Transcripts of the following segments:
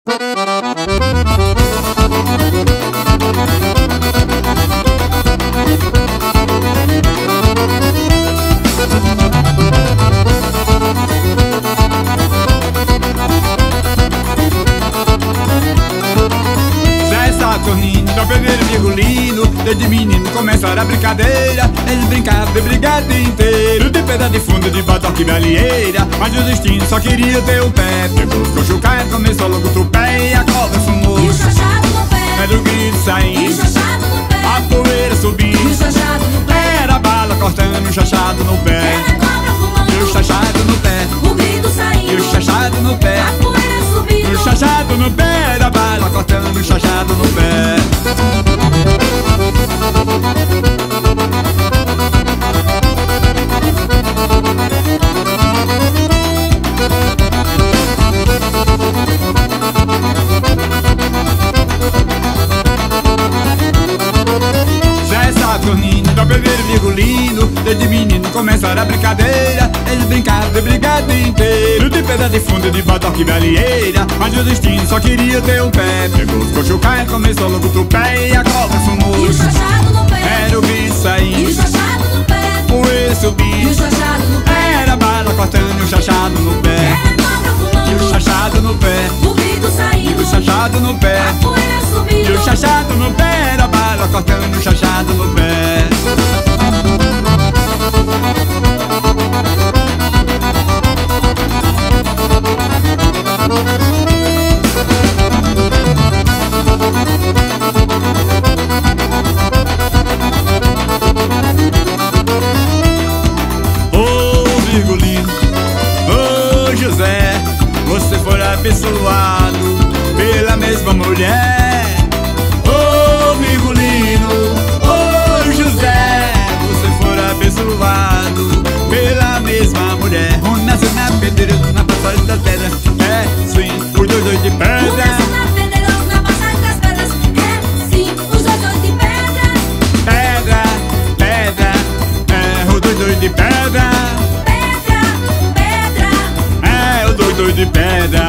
Desde menino começaram a brincadeira. Eles brincavam de brigar o dia inteiro, de pedra de fundo, de batoque e balieira. Mas o destino só queria ter o pé. Pegou os cochucais, começou logo o tupé. E a cobra fumou, e o chachado no pé. Era o grito saindo, e o chachado no pé. a poeira subindo, e o chachado no pé. Era a bala cortando, o chachado no pé. Era a cobra fumando, e o chachado no pé. O grito saindo, e o chachado no pé. A poeira subindo, o chachado no pé. Era a bala cortando, o chachado no pé. Virgulino, desde menino começaram a brincadeira. Eles brincavam de brigar o dia inteiro, de pedra de fundo, de batoque e balieira. Mas o destino só queria ter um pé. Pegou os cochucais, começou logo o tupé. E a cobra fumou, e o chachado no pé. Era o grito saindo, e o chachado no pé. Poeira subindo, e o chachado no pé. Era a bala cortando, o chachado no pé. Era a cobra fumando, e o chachado no pé. O grito saindo, e o chachado no pé. A poeira subindo, e o chachado no pé. Era a bala cortando, o chachado no pé. Você for abençoado pela mesma mulher. Ô Virgulino, ô José, você for abençoado pela mesma mulher. Um nasceu na pedreira, na passagem das pedras. É, sim, os dois de pedra. Um nasceu na pedreira, na passagem das pedras. É, sim, os dois de pedra. Pedra, pedra, é, os dois de pedra. Doido de pedra.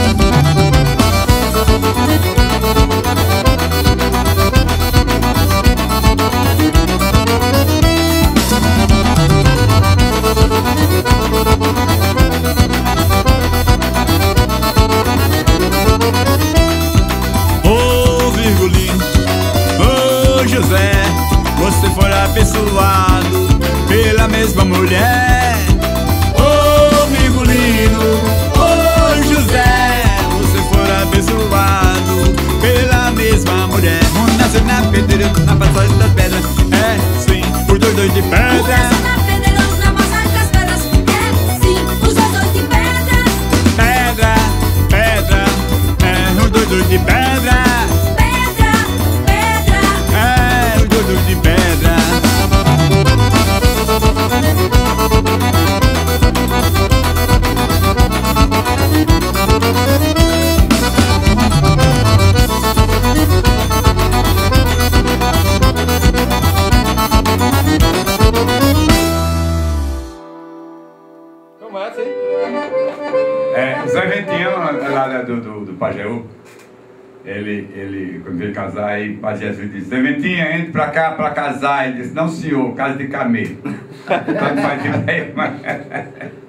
Ô Virgulino, ô José, você for abençoado pela mesma mulher. Ô Virgulino, abençoado pela mesma mulher. Um nasceu na pedreira, na passagem das pedras. É, sim, os dois de pedra. Um nasceu na pedreira, na passagem das pedras. É, sim, os dois de pedra. Pedra, pedra, é, os dois de pedra. Pedra, pedra, é, os dois de pedra. Zé Ventinho, lá do Pajeú, ele, quando veio casar, aí fazia assim, disse: Zé Ventinho, entre pra cá pra casar. Ele disse: não senhor, casa de camelo. Então não faz ideia, mas...